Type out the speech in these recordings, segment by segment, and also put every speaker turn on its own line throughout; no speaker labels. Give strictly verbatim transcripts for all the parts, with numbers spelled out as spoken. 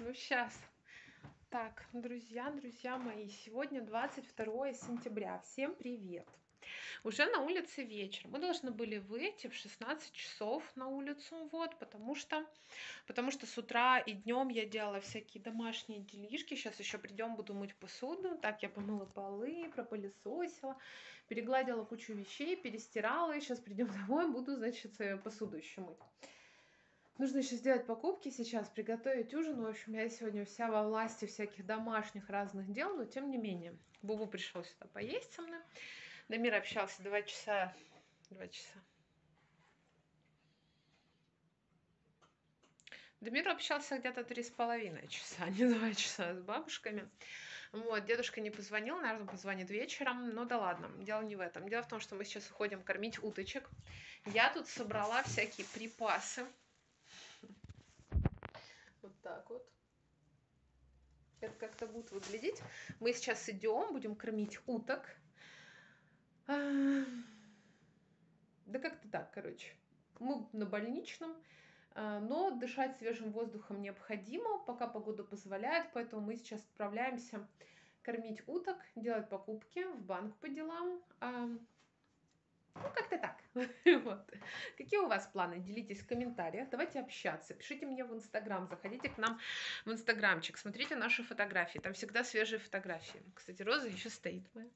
Ну, сейчас. Так, друзья, друзья мои, сегодня двадцать второе сентября. Всем привет. Уже на улице вечер. Мы должны были выйти в шестнадцать часов на улицу, вот, потому что, потому что с утра и днем я делала всякие домашние делишки. Сейчас еще придем, буду мыть посуду. Так, я помыла полы, пропылесосила, перегладила кучу вещей, перестирала. И сейчас придем домой, буду, значит, э, посуду еще мыть. Нужно еще сделать покупки сейчас, приготовить ужин. В общем, я сегодня вся во власти всяких домашних разных дел, но тем не менее. Бубу пришел сюда поесть со мной. Дамир общался два часа. Два часа. Дамир общался где-то три с половиной часа, а не два часа с бабушками. Вот, дедушка не позвонил, наверное, позвонит вечером, но да ладно, дело не в этом. Дело в том, что мы сейчас уходим кормить уточек. Я тут собрала всякие припасы. Вот так вот. Это как-то будет выглядеть. Мы сейчас идем, будем кормить уток. Да как-то так, короче. Мы на больничном, но дышать свежим воздухом необходимо, пока погода позволяет, поэтому мы сейчас отправляемся кормить уток, делать покупки в банк по делам. Ну, как-то так. Вот. Какие у вас планы? Делитесь в комментариях. Давайте общаться. Пишите мне в Инстаграм. Заходите к нам в Инстаграмчик. Смотрите наши фотографии. Там всегда свежие фотографии. Кстати, Роза еще стоит моя.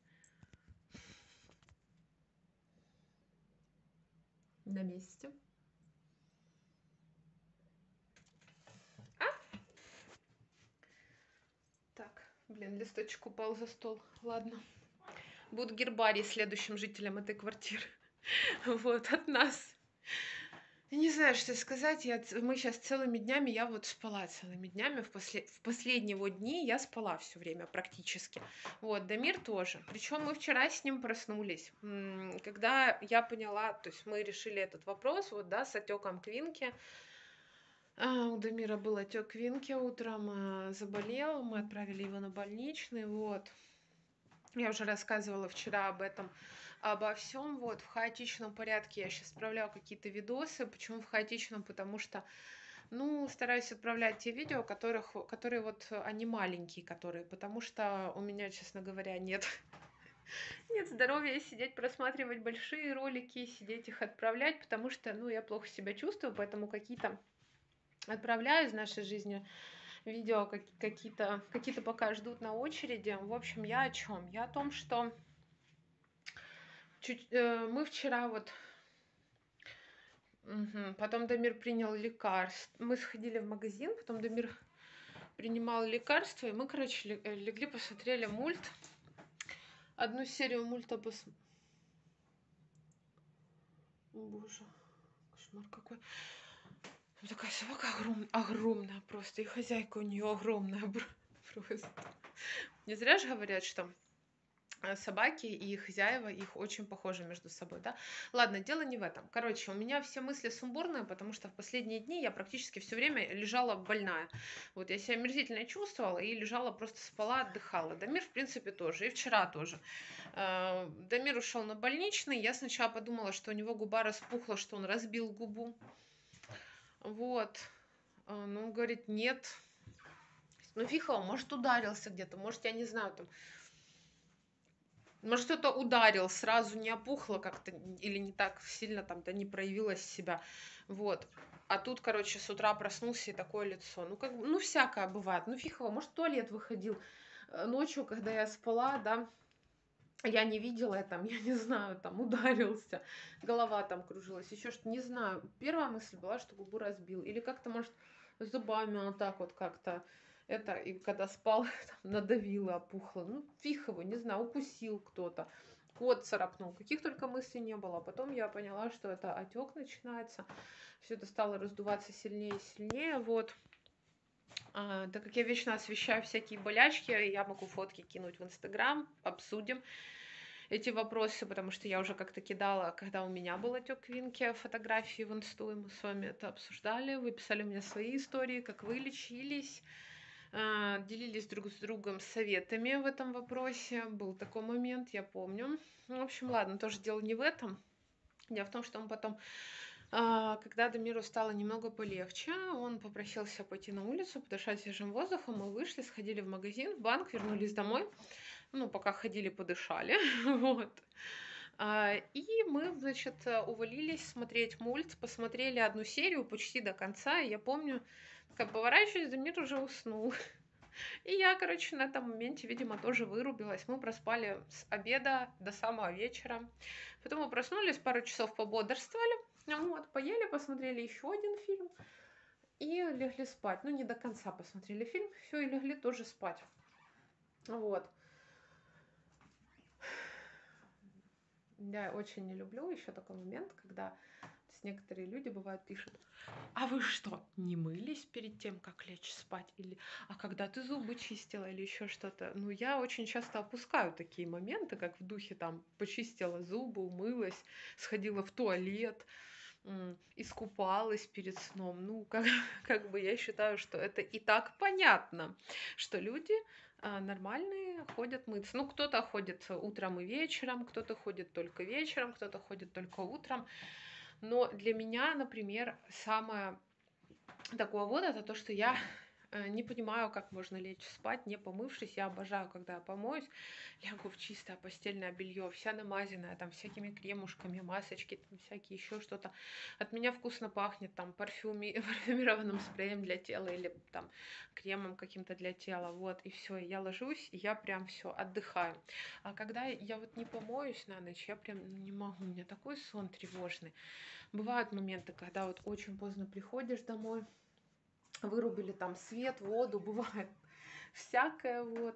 На месте. А? Так, блин, листочек упал за стол. Ладно. Буду гербарий следующим жителям этой квартиры. Вот, от нас. Я не знаю, что сказать. Я, мы сейчас целыми днями, я вот спала целыми днями. В, после, в последние вот дни я спала все время практически. Вот, Дамир тоже. Причем мы вчера с ним проснулись. Когда я поняла, то есть мы решили этот вопрос, вот, да, с отеком квинки. А, у Дамира был отек квинки утром, заболел, мы отправили его на больничный, вот. Я уже рассказывала вчера об этом, обо всем. Вот, в хаотичном порядке я сейчас отправляю какие-то видосы. Почему в хаотичном? Потому что, ну, стараюсь отправлять те видео, которых, которые вот, они маленькие, которые, потому что у меня, честно говоря, нет, нет здоровья сидеть, просматривать большие ролики, сидеть их отправлять, потому что, ну, я плохо себя чувствую, поэтому какие-то отправляю из нашей жизни видео, какие-то какие-то пока ждут на очереди. В общем, я о чем? Я о том, что чуть, э, мы вчера вот, угу. Потом Дамир принял лекарство. Мы сходили в магазин, потом Дамир принимал лекарства, и мы, короче, легли, посмотрели мульт. Одну серию мульта посмотрели. О, боже, кошмар какой. Такая собака огром... огромная просто, и хозяйка у нее огромная просто. Не зря же говорят, что собаки и хозяева их очень похожи между собой, да. Ладно, дело не в этом. Короче, у меня все мысли сумбурные, потому что в последние дни я практически все время лежала больная. Вот я себя омерзительно чувствовала и лежала, просто спала, отдыхала. Дамир, в принципе, тоже. И вчера тоже. Дамир ушел на больничный. Я сначала подумала, что у него губа распухла, что он разбил губу. Вот. Ну, он говорит, нет. Ну, фиг его, может, ударился где-то, может, я не знаю, там, может, кто-то ударил, сразу не опухло как-то, или не так сильно там-то не проявилось себя, вот. А тут, короче, с утра проснулся и такое лицо. Ну, как, ну, всякое бывает. Ну, фиг его, может, в туалет выходил ночью, когда я спала, да, я не видела, я там, я не знаю, там, ударился, голова там кружилась, еще что-то, не знаю. Первая мысль была, что губу разбил. Или как-то, может, зубами вот так вот как-то, это, и когда спал, там, надавила, опухло. Ну, фиг его, не знаю, укусил кто-то, кот царапнул. Каких только мыслей не было. Потом я поняла, что это отек начинается. Все это стало раздуваться сильнее и сильнее, вот. А, так как я вечно освещаю всякие болячки, я могу фотки кинуть в Инстаграм, обсудим эти вопросы, потому что я уже как-то кидала, когда у меня был отек квинки, фотографии в Инсту, и мы с вами это обсуждали. Вы писали мне свои истории, как вы лечились, делились друг с другом советами в этом вопросе. Был такой момент, я помню. В общем, ладно, тоже дело не в этом. Дело в том, что мы потом А, Когда Дамиру стало немного полегче, он попросился пойти на улицу, подышать свежим воздухом. Мы вышли, сходили в магазин, в банк, вернулись домой. Ну, пока ходили, подышали. Вот. А, И мы, значит, э, увалились смотреть мульт, посмотрели одну серию почти до конца. И я помню, как поворачиваюсь, Дамир уже уснул. И я, короче, на этом моменте, видимо, тоже вырубилась. Мы проспали с обеда до самого вечера. Потом мы проснулись, пару часов пободрствовали. Ну вот, поели, посмотрели еще один фильм и легли спать. Ну, не до конца посмотрели фильм, все, и легли тоже спать. Вот. Я очень не люблю еще такой момент, когда то есть некоторые люди бывают пишут: а вы что, не мылись перед тем, как лечь спать? Или а когда ты зубы чистила или еще что-то? Ну, я очень часто опускаю такие моменты, как в духе там почистила зубы, умылась, сходила в туалет, м, искупалась перед сном. Ну, как, как бы я считаю, что это и так понятно, что люди а, нормальные ходят мыться. Ну, кто-то ходит утром и вечером, кто-то ходит только вечером, кто-то ходит только утром. Но для меня, например, самое такое вот это то, что я э, не понимаю, как можно лечь спать, не помывшись. Я обожаю, когда я помоюсь, лягу в чистое постельное белье, вся намазанная там всякими кремушками, масочки, там всякие еще что-то. От меня вкусно пахнет там парфюми, парфюмированным спреем для тела или там кремом каким-то для тела. Вот, и все, я ложусь, и я прям все отдыхаю. А когда я вот не помоюсь на ночь, я прям ну, не могу, у меня такой сон тревожный. Бывают моменты, когда вот очень поздно приходишь домой, вырубили там свет, воду, бывает всякое вот.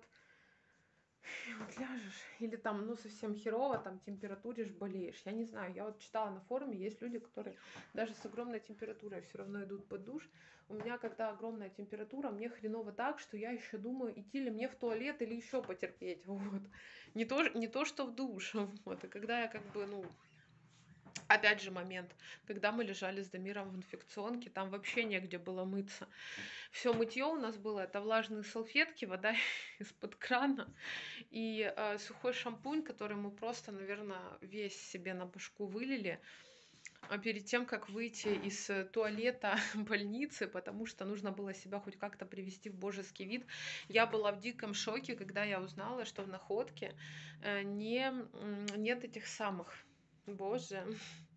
И вот ляжешь, или там, ну, совсем херово, там, температуришь, болеешь. Я не знаю, я вот читала на форуме, есть люди, которые даже с огромной температурой все равно идут под душ. У меня, когда огромная температура, мне хреново так, что я еще думаю, идти ли мне в туалет или еще потерпеть, вот. Не то, не то, что в душ, вот. И когда я как бы, ну, опять же момент, когда мы лежали с Дамиром в инфекционке, там вообще негде было мыться. Все мытье у нас было, это влажные салфетки, вода из-под крана и э, сухой шампунь, который мы просто, наверное, весь себе на башку вылили а перед тем, как выйти из э, туалета больницы, потому что нужно было себя хоть как-то привести в божеский вид. Я была в диком шоке, когда я узнала, что в Находке э, не, м, нет этих самых, боже,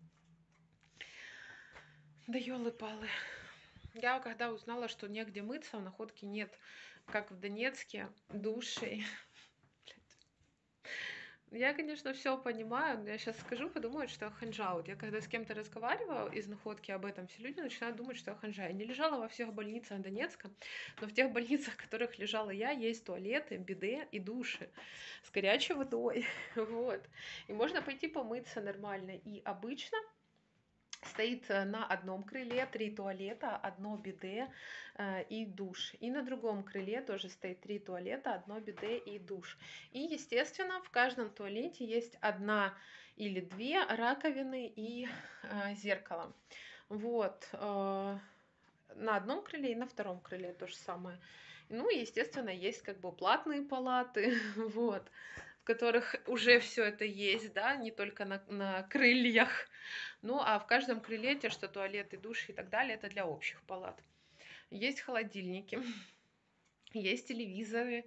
да ёлы-палы. Я когда узнала, что негде мыться, в Находке нет, как в Донецке, душей. Я, конечно, все понимаю, но я сейчас скажу, подумают, что я ханжа. Вот я когда с кем-то разговариваю из Находки об этом, все люди начинают думать, что я ханжа. Я не лежала во всех больницах Донецка, но в тех больницах, в которых лежала я, есть туалеты, биде и души с горячей водой. Вот. И можно пойти помыться нормально. И обычно стоит э, на одном крыле три туалета, одно биде э, и душ. И на другом крыле тоже стоит три туалета, одно биде и душ. И, естественно, в каждом туалете есть одна или две раковины и э, зеркало. Вот. Э, на одном крыле и на втором крыле то же самое. Ну и, естественно, есть как бы платные палаты, вот, в которых уже все это есть, да, не только на, на крыльях. Ну, а в каждом крыле те, что туалет и душ и так далее, это для общих палат. Есть холодильники, есть телевизоры,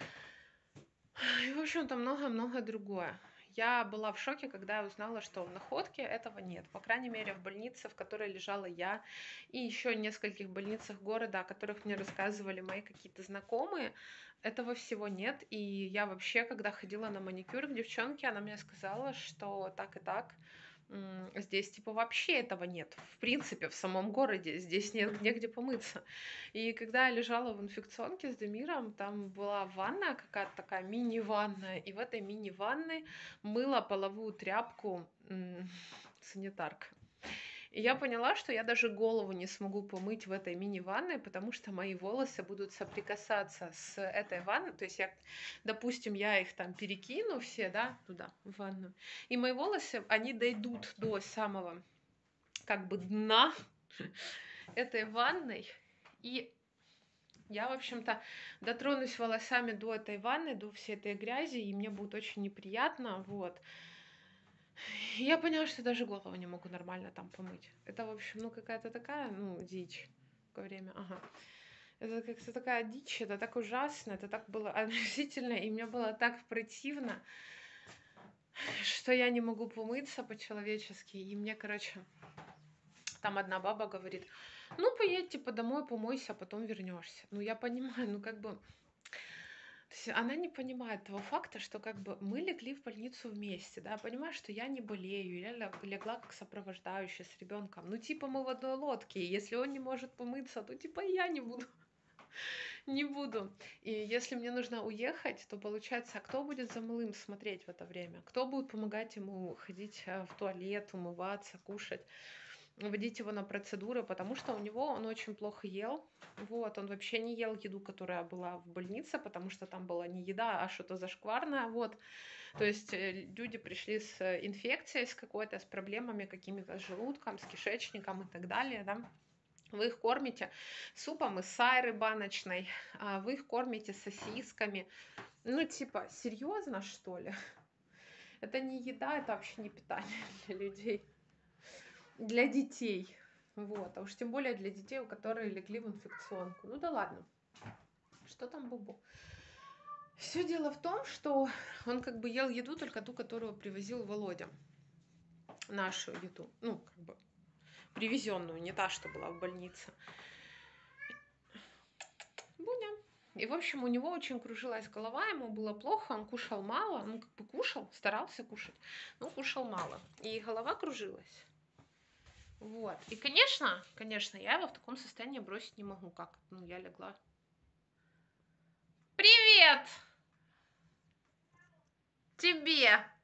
и, в общем-то, много-много другое. Я была в шоке, когда я узнала, что в Находке этого нет. По крайней мере, в больнице, в которой лежала я, и еще в нескольких больницах города, о которых мне рассказывали мои какие-то знакомые, этого всего нет. И я вообще, когда ходила на маникюр к девчонке, она мне сказала, что так и так, м, здесь типа вообще этого нет. В принципе, в самом городе здесь нет негде помыться. И когда я лежала в инфекционке с Демиром, там была ванная какая-то такая, мини-ванная, и в этой мини-ванной мыла половую тряпку м, санитарка. И я поняла, что я даже голову не смогу помыть в этой мини-ванной, потому что мои волосы будут соприкасаться с этой ванной. То есть, я, допустим, я их там перекину все, да, туда, в ванну. И мои волосы, они дойдут до самого, как бы, дна этой ванной. И я, в общем-то, дотронусь волосами до этой ванны, до всей этой грязи, и мне будет очень неприятно, вот. Я поняла, что даже голову не могу нормально там помыть. Это, в общем, ну какая-то такая, ну, дичь. Какое время, ага. Это как-то такая дичь, это так ужасно, это так было омерзительно, и мне было так противно, что я не могу помыться по-человечески. И мне, короче, там одна баба говорит, ну, поедь, типа, домой, помойся, а потом вернешься. Ну, я понимаю, ну, как бы... То есть она не понимает того факта, что как бы мы легли в больницу вместе, да, понимаю, что я не болею, я ля- легла как сопровождающая с ребенком. Ну, типа, мы в одной лодке, и если он не может помыться, то типа и я не буду. Не буду. И если мне нужно уехать, то получается, а кто будет за малым смотреть в это время? Кто будет помогать ему ходить э, в туалет, умываться, кушать, водить его на процедуры, потому что у него он очень плохо ел. Вот, он вообще не ел еду, которая была в больнице, потому что там была не еда, а что-то зашкварное. Вот, то есть э, люди пришли с э, инфекцией, с какой-то, с проблемами какими-то с желудком, с кишечником и так далее, да. Вы их кормите супом из сайры баночной, а вы их кормите сосисками. Ну, типа, серьезно, что ли? Это не еда, это вообще не питание для людей. Для детей. Вот. А уж тем более для детей, у которых легли в инфекционку. Ну да ладно. Что там бубу? Все дело в том, что он как бы ел еду только ту, которую привозил Володя. Нашу еду. Ну, как бы привезенную, не та, что была в больнице. Буня. И, в общем, у него очень кружилась голова, ему было плохо, он кушал мало, ну, как бы кушал, старался кушать, но кушал мало. И голова кружилась. Вот. И, конечно, конечно, я его в таком состоянии бросить не могу. Как? Ну, я легла. Привет! Тебе!